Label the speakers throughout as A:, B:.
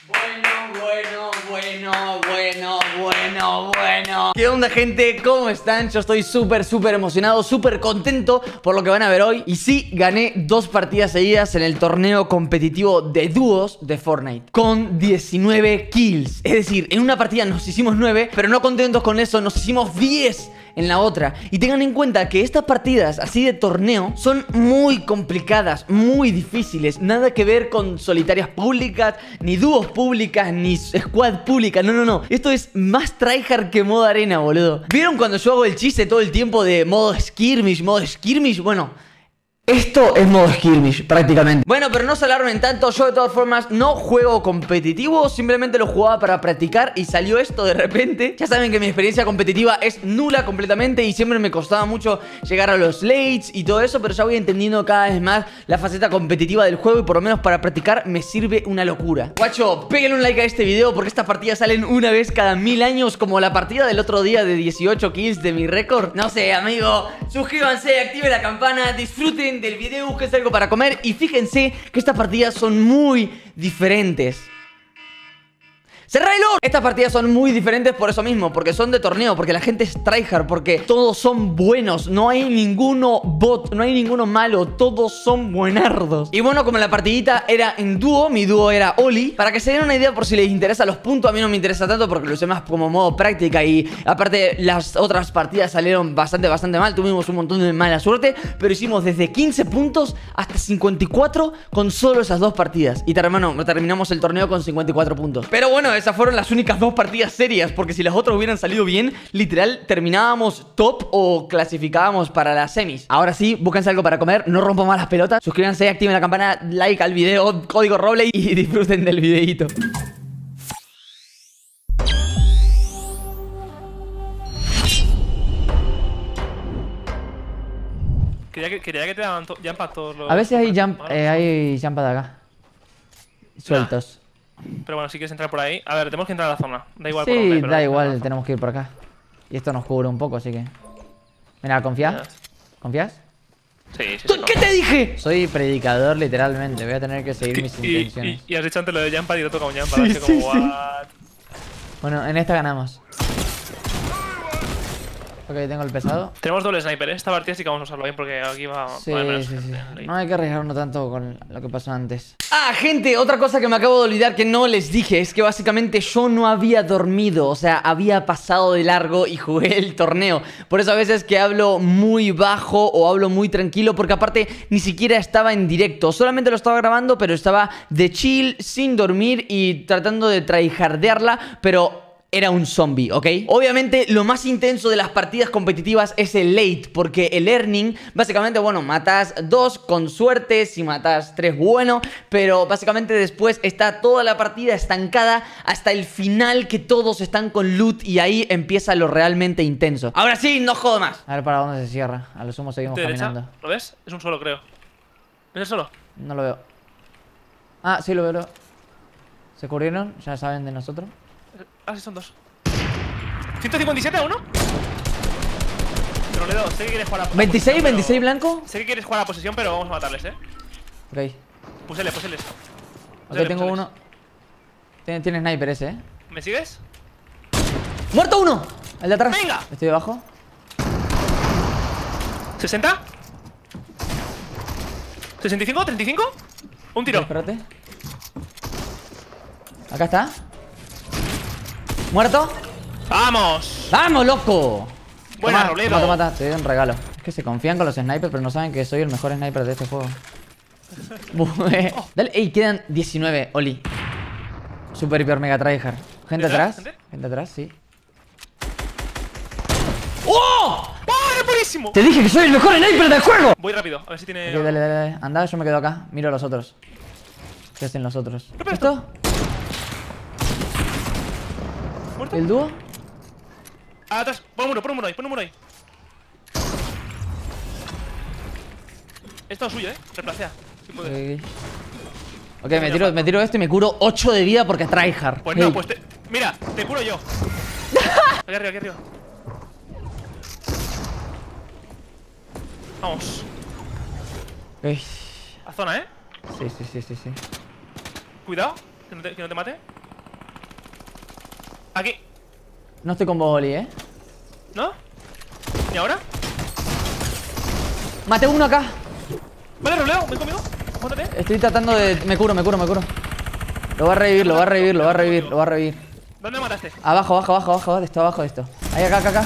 A: Bueno. ¿Qué onda, gente? ¿Cómo están? Yo estoy súper emocionado, súper contento por lo que van a ver hoy. Y sí, gané 2 partidas seguidas en el torneo competitivo de dúos de Fortnite con 19 kills. Es decir, en una partida nos hicimos 9, pero no contentos con eso, nos hicimos 10 en la otra. Y tengan en cuenta que estas partidas así de torneo son muy complicadas, muy difíciles. Nada que ver con solitarias públicas, ni dúos públicas, ni squad pública. No. Esto es más tryhard que modo arena, boludo. ¿Vieron cuando yo hago el chiste todo el tiempo de modo skirmish, Bueno, esto es modo skirmish, prácticamente. Bueno, pero no se alarmen tanto. Yo de todas formas no juego competitivo. Simplemente lo jugaba para practicar y salió esto de repente. Ya saben que mi experiencia competitiva es nula completamente y siempre me costaba mucho llegar a los lates y todo eso, pero ya voy entendiendo cada vez más la faceta competitiva del juego y por lo menos para practicar me sirve una locura. Guacho, peguen un like a este video porque estas partidas salen una vez cada 1000 años, como la partida del otro día de 18 kills de mi récord. No sé, amigo, suscríbanse, activen la campana, disfruten del video, busquen algo para comer y fíjense que estas partidas son muy diferentes. ¡Cerralo! Estas partidas son muy diferentes por eso mismo, porque son de torneo, porque la gente es tryhard, porque todos son buenos, no hay ninguno bot, no hay ninguno malo, todos son buenardos. Y bueno, como la partidita era en dúo, mi dúo era Oli, para que se den una idea por si les interesa los puntos, a mí no me interesa tanto porque lo usé más como modo práctica y aparte las otras partidas salieron bastante mal, tuvimos un montón de mala suerte, pero hicimos desde 15 puntos hasta 54 con solo esas 2 partidas y terminamos el torneo con 54 puntos. Pero bueno, esas fueron las únicas 2 partidas serias, porque si las otras hubieran salido bien, literal, terminábamos top o clasificábamos para las semis. Ahora sí, búsquense algo para comer, no rompan más las pelotas, suscríbanse, activen la campana, like al video, código Roble y disfruten del videito.
B: Quería que te daban jump todos los...
A: A veces hay jump de acá sueltos.
B: Pero bueno, si quieres entrar por ahí. A ver, tenemos que entrar a la zona. Da igual
A: sí,
B: por dónde, pero
A: da igual, tenemos que ir por acá. Y esto nos cubre un poco, así que... Mira, ¿confías? ¿Confías?
B: Sí.
A: ¿Qué te dije? Soy predicador literalmente, voy a tener que seguir mis intenciones.
B: Y has dicho antes lo de jump y te toca un jump, como what.
A: Bueno, en esta ganamos. Ok, tengo el pesado.
B: Tenemos doble sniper, ¿eh? Esta partida sí que vamos a usarlo bien porque aquí va a haber menos gente.
A: No hay que arriesgarnos tanto con lo que pasó antes. Ah, gente, otra cosa que me acabo de olvidar que no les dije es que básicamente yo no había dormido. O sea, había pasado de largo y jugué el torneo. Por eso a veces que hablo muy bajo o hablo muy tranquilo, porque aparte ni siquiera estaba en directo. Solamente lo estaba grabando, pero estaba de chill, sin dormir y tratando de tryhardearla, pero... era un zombie, ¿ok? Obviamente lo más intenso de las partidas competitivas es el late, porque el earning, básicamente, bueno, matas 2 con suerte, si matas 3, bueno, pero básicamente después está toda la partida estancada hasta el final, que todos están con loot y ahí empieza lo realmente intenso. Ahora sí, no jodo más. A ver para dónde se cierra, a lo sumo seguimos caminando.
B: ¿Lo ves? Es un solo, creo. ¿Es el solo?
A: No lo veo. Ah, sí lo veo. ¿Se cubrieron? ¿Ya saben de nosotros?
B: Ah, sí, son 2. 157 a 1. Pero le doy, sé que quieres jugar a
A: 26, 26 blanco.
B: Sé que quieres jugar a posesión, pero vamos a matarles,
A: Ok.
B: Puseles.
A: Ok, tengo uno. Tiene sniper ese,
B: ¿Me sigues?
A: ¡Muerto uno! El de atrás.
B: ¡Venga!
A: Estoy debajo.
B: 60. 65, 35. Un tiro.
A: Espérate. Acá está. ¿Muerto?
B: ¡Vamos!
A: ¡Vamos, loco!
B: Buena, Robledo.
A: Toma, te doy un regalo. Es que se confían con los snipers, pero no saben que soy el mejor sniper de este juego. Dale, ey, quedan 19, Oli. Super hiper mega tryhard. Gente atrás. Gente atrás, sí.
B: ¡Oh! ¡Oh, era buenísimo!
A: Te dije que soy el mejor sniper del juego.
B: Voy rápido, a ver si tiene...
A: Ok, dale. Anda, yo me quedo acá. Miro a los otros. ¿Qué hacen los otros? ¿Esto?
B: ¿Muerto?
A: ¿El dúo?
B: Ah, atrás, pon un muro ahí. Es todo suyo, replacea. Si puedes.
A: Ok, me tiro esto y me curo 8 de vida porque es tryhard.
B: Pues no, pues mira, te curo yo. Aquí arriba. Vamos.
A: Ok.
B: A zona, ¿eh?
A: Sí.
B: Cuidado, que no te mate. Aquí.
A: No estoy con vos, Oli,
B: ¿No? ¿Y ahora?
A: Maté uno acá.
B: Vale, roleo, ven conmigo. Apúntate.
A: Estoy tratando de... Me curo. Lo va a revivir.
B: ¿Dónde mataste?
A: Abajo de esto. Ahí, acá.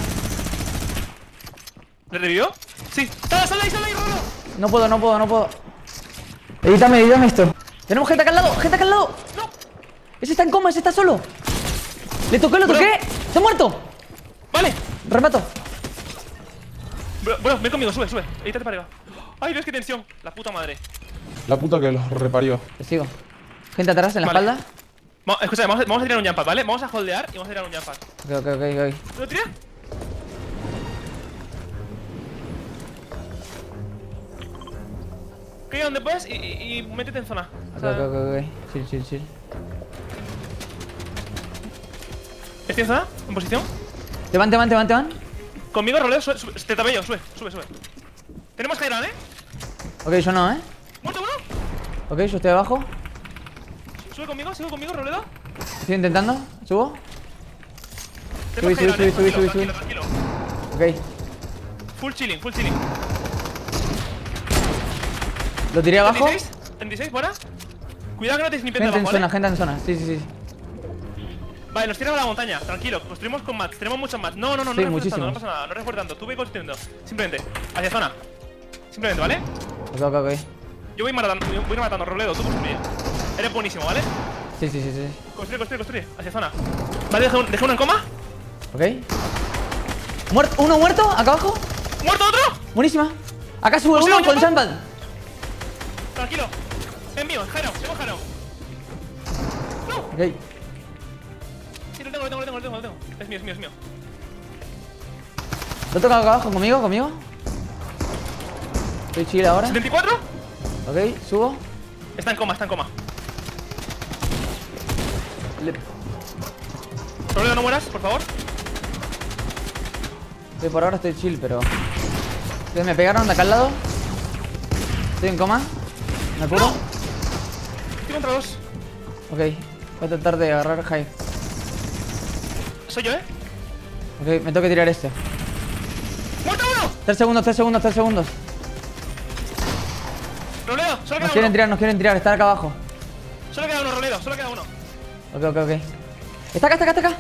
B: ¿Le revivió? Sí. ¡Sal de ahí, roleo!
A: No puedo. Edítame esto. Tenemos gente acá al lado.
B: ¡No!
A: Ese está en coma, ese está solo. Le toqué, lo toqué. ¡Está muerto!
B: Vale.
A: Remato.
B: Bueno, ven conmigo, sube. Edítate para arriba. Ay, Dios, qué tensión. La puta madre.
C: La puta que los reparió.
A: Te sigo. Gente atrás en la
B: Vale.
A: espalda.
B: Escucha, vamos a tirar un jump pad, ¿vale? Vamos a holdear y vamos a tirar un jump pad.
A: Ok.
B: ¿Lo tiré? Caiga donde puedas y métete en zona.
A: Ok. Chill.
B: ¿Estoy en zona? ¿En posición?
A: Te van.
B: Conmigo, roleo, te tapé yo, sube. Tenemos Jairan,
A: Ok, yo no,
B: ¿Muerto uno?
A: Ok, yo estoy abajo.
B: Sigo conmigo, Roledo.
A: Estoy intentando. ¿Subo?
B: Tenemos
A: Subí.
B: Jairan, tranquilo.
A: Ok.
B: Full chilling.
A: Lo tiré abajo.
B: 36, buena. Cuidado que no te snipen de abajo, ¿vale?
A: Gente en zona. Sí.
B: Vale, nos tiramos a la montaña, tranquilo. Construimos con mats, tenemos muchos mats. No
A: Sí, muchísimos.
B: no pasa nada, no refuerzando. Tú ve construyendo. Simplemente, hacia zona. Simplemente, ¿vale?
A: Ok.
B: Yo voy matando, Robledo, tú construye. Eres buenísimo, ¿vale?
A: Sí.
B: Construye. Hacia zona. Vale, deja uno en coma.
A: Ok. Uno muerto, acá abajo.
B: ¡Muerto otro!
A: Buenísima. Acá sube
B: Pues
A: uno
B: sí,
A: con
B: ¿no?
A: Champad.
B: Tranquilo. Es mío, tengo Jaro. ¡No!
A: Ok.
B: Sí, lo tengo. Es mío.
A: Lo toca acá abajo conmigo. Estoy chill ahora.
B: 74.
A: Ok, subo.
B: Está en coma. Robledo, no mueras, por favor.
A: Por ahora estoy chill, pero... Me pegaron de acá al lado. Estoy en coma. Me curo.
B: ¡No! Estoy contra dos.
A: Ok, voy a tratar de agarrar high.
B: Soy yo,
A: Ok, me tengo que tirar este.
B: ¡Muerto uno!
A: 3 segundos.
B: Robledo, solo
A: Nos
B: queda uno.
A: quieren tirar, está acá abajo.
B: Solo queda uno, Robledo, solo queda uno.
A: Ok. Está acá.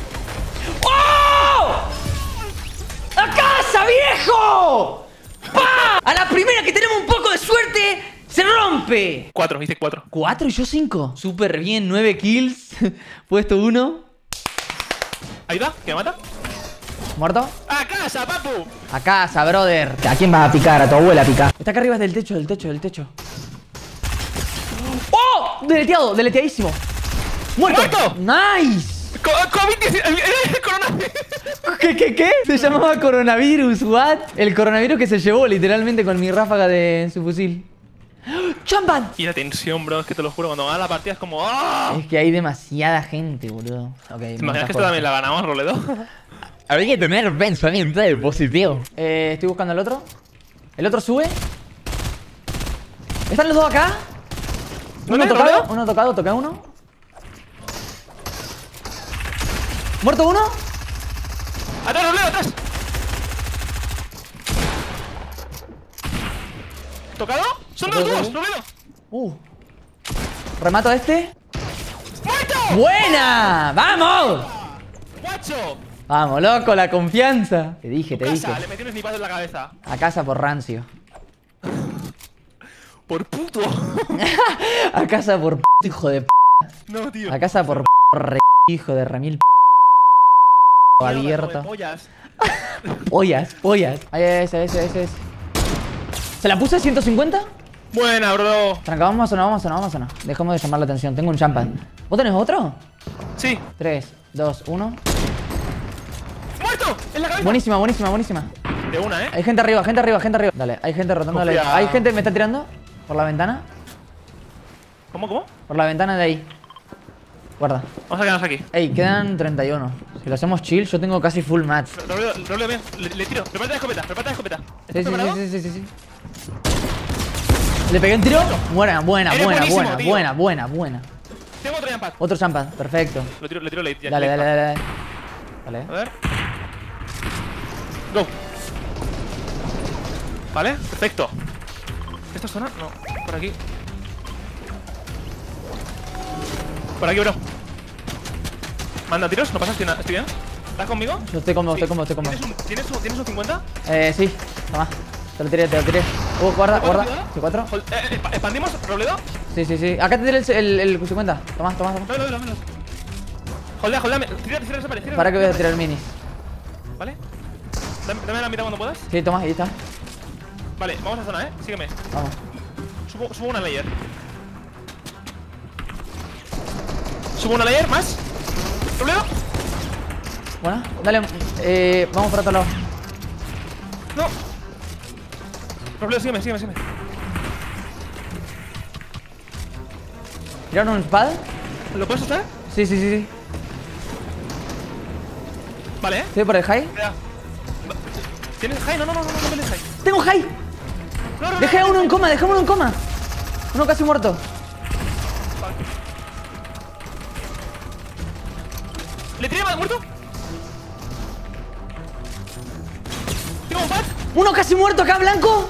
A: ¡Oh! ¡A casa, viejo! ¡Pah! A la primera que tenemos un poco de suerte, se rompe.
B: 4, hice 4.
A: 4 y yo 5. Súper bien, 9 kills. Puesto 1.
B: Ahí va, que me mata.
A: ¿Muerto?
B: ¡A casa, papu!
A: A casa, brother. ¿A quién vas a picar? A tu abuela pica. Está acá arriba del techo. ¡Oh! Deleteadísimo. ¡Muerto!
B: ¡Muerto!
A: ¡Nice!
B: COVID-19. Coronavirus.
A: ¿Qué? Se llamaba coronavirus, what? El coronavirus que se llevó literalmente con mi ráfaga de su fusil. ¡Champan!
B: Y la tensión, bro, es que te lo juro, cuando gana la partida es como ¡ah!
A: Es que hay demasiada gente, boludo. Ok,
B: ¿Te imaginas que esta también la ganamos, Roledo?
A: Habría que tener pensamiento del positivo. Estoy buscando al otro. El otro sube. ¿Están los dos acá?
B: ¿Dónde,
A: Uno tocado,
B: Roledo?
A: uno tocado, toca uno. ¿Muerto uno?
B: ¡Atrás, Roledo, atrás! ¿Tocado? ¡Son los dos, Roledo!
A: Remato a este.
B: ¡Muerto!
A: ¡Buena! ¡Vamos!
B: ¡Guacho!
A: Vamos, loco, la confianza. Te dije.
B: Casa, le metí un snipazo en la cabeza.
A: A casa por rancio.
B: Por puto.
A: A casa por hijo de
B: No, tío.
A: A casa por re hijo de remil abierto.
B: Pollas.
A: Pollas. Ahí, ese. ¿Se la puse a 150?
B: Buena, bro.
A: Tranca, vamos a zona. Dejemos de llamar la atención. Tengo un champán. ¿Vos tenés otro?
B: Sí.
A: 3, 2, 1.
B: ¡Muerto! ¡En la cabeza!
A: Buenísima.
B: De una,
A: Hay gente arriba. Dale, hay gente rotando de la
B: Confía.
A: Hay gente, me está tirando por la ventana.
B: ¿Cómo?
A: Por la ventana de ahí. Guarda.
B: Vamos a quedarnos aquí.
A: Ey, quedan 31. Si lo hacemos chill, yo tengo casi full match.
B: Robleo bien. Le tiro. Prepárate la escopeta.
A: Sí.
B: ¿Estás preparado?
A: ¿Le pegué un tiro? Buena.
B: Eres buenísimo, tío.
A: Buena.
B: Tengo otro champad.
A: Otro champad, perfecto.
B: Le tiro late.
A: Dale, dale, dale, dale. Vale.
B: A ver. Go. Vale, perfecto. ¿Esta zona? No, por aquí. Por aquí, bro. Manda tiros, no pasa, estoy bien. ¿Estás conmigo?
A: Yo estoy cómodo, estoy cómodo.
B: ¿Tienes un 50?
A: Sí, toma. Te lo tiré. Guarda. C4.
B: ¿Expandimos, Robledo?
A: Sí. Acá te tiré el 50. Toma.
B: Dámelo. Holdea. Tira esa pared.
A: Para que voy a tirar minis.
B: Vale. Dame la mitad cuando puedas.
A: Sí, toma, ahí está.
B: Vale, vamos a zona, sígueme.
A: Vamos.
B: Subo una layer. Subo una layer, más. Robledo.
A: Bueno, dale. Vamos por otro lado.
B: No. Robledo, sígueme.
A: ¿Tiraron un spad?
B: ¿Lo puedes usar?
A: Sí.
B: Vale,
A: Estoy por el high.
B: ¿Tienes high? No me des high.
A: ¡Tengo high!
B: No.
A: Dejé a uno en coma, Uno casi muerto.
B: ¿Le tiré muerto? ¿Tengo un pat?
A: Uno casi muerto acá, blanco.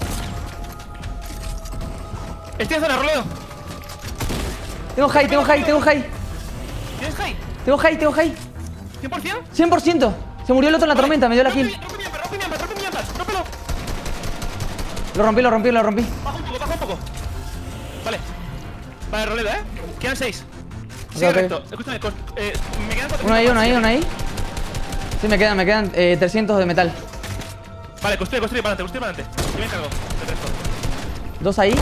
B: Estoy en zona, Robledo.
A: Tengo high.
B: ¿Tienes high?
A: Tengo high.
B: ¿100%?
A: 100%. Se murió el otro en la tormenta, me dio la kill.
B: Rompe mi ampas, rómpelo.
A: Lo rompí.
B: Baja un poco. Vale, Robledo, Quedan 6.
A: Ok.
B: Sigue recto. Escúchame, me quedan 4.
A: Uno ahí. Sí, me quedan 300 de metal.
B: Vale, construye para adelante. Yo me encargo del resto.
A: 2 ahí.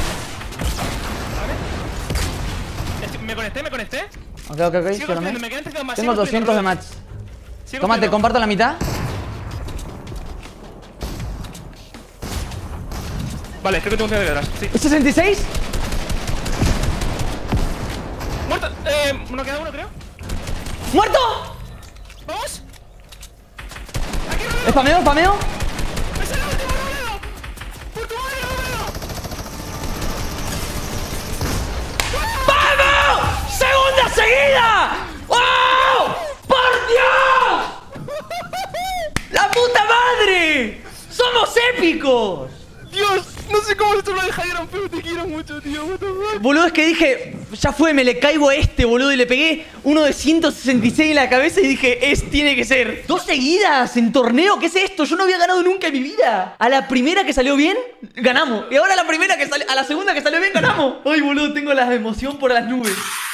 B: Me conecté.
A: Ok.
B: Sigo construyendo, me quedan 3 más.
A: Tengo 200 de match. Toma, te comparto la mitad.
B: Vale, creo que tengo que ir detrás. Sí.
A: ¿Es 66?
B: ¡Muerto! Uno queda uno, creo.
A: ¡Muerto!
B: ¡Vamos! ¡Aquí, Robledo!
A: Spameo.
B: ¡Es el último, Robledo! ¡Por tu madre, Robledo!
A: ¡Vamos! ¡Segunda seguida! ¡Oh! ¡Por Dios! ¡La puta madre! ¡Somos épicos!
B: Dios, no sé cómo esto lo dejaron, pero te quiero mucho, tío. What the fuck?
A: Boludo, es que dije, ya fue, me le caigo a este, boludo. Y le pegué uno de 166 en la cabeza y dije, tiene que ser. 2 seguidas en torneo, ¿qué es esto? Yo no había ganado nunca en mi vida. A la primera que salió bien, ganamos. Y ahora a la segunda que salió bien, ganamos. Ay, boludo, tengo la emoción por las nubes.